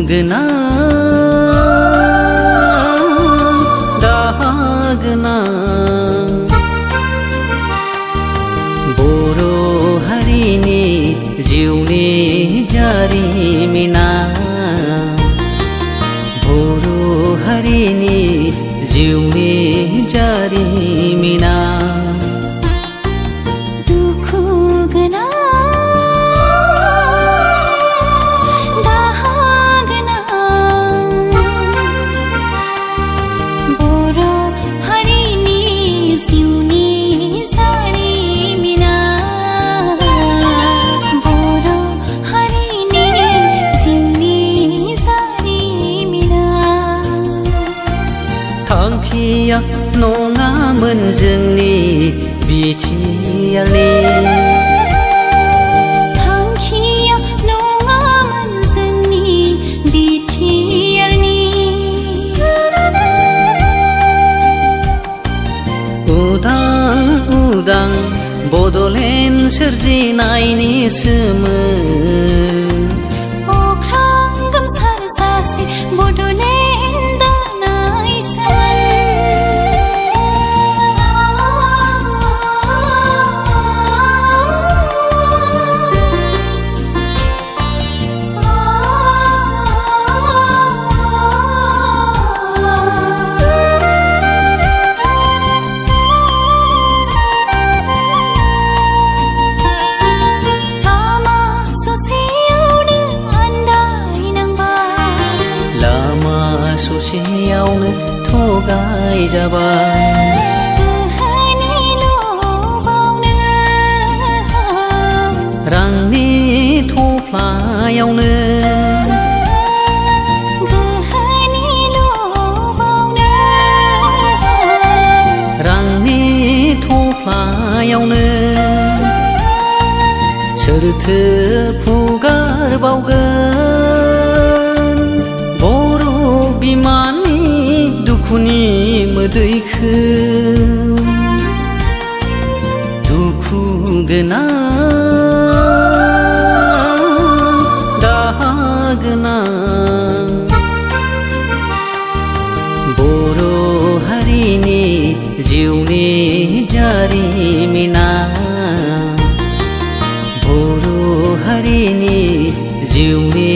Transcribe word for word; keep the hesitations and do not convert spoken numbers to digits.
गोनां दाहा गोनां बर' हारिनि जिउनि जारिमिना बर' हारिनि जिउनि जारिमिना दुखु गोनां दाहा गोनां बर' हारिनि जिउनि जारिमिना बर' हारिनि जिउनि जारिमिना थांखिया नङामोन जोंनि बिटिआरनि थांखिया नङामोन जोंनि बिटिआरनि उदां उदां बड'लेण्ड सोरजिनायनिसोमोन अख्रां गोमसार सासे बड'लेण्ड ससेयावनो थगाय जाबाय गोहोनि लबावनो रांनि थफ्लायावनो गोहोनि लबावनो रांनि थफ्लायावनो सोरथो फुगारबावगोन बर' बिमानि दुखुनि मोदैखौ दुखु गोनां दाहा गोनां बर' हारिनि जिउनि जारिमिना बर' हारिनि जिउनि